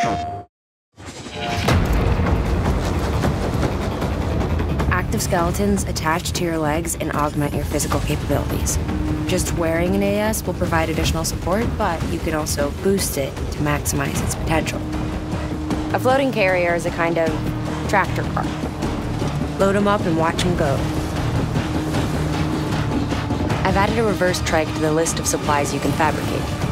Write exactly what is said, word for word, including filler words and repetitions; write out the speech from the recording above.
Active skeletons attach to your legs and augment your physical capabilities. Just wearing an A S will provide additional support, but you can also boost it to maximize its potential. A floating carrier is a kind of tractor car. Load them up and watch them go. I've added a reverse trike to the list of supplies you can fabricate.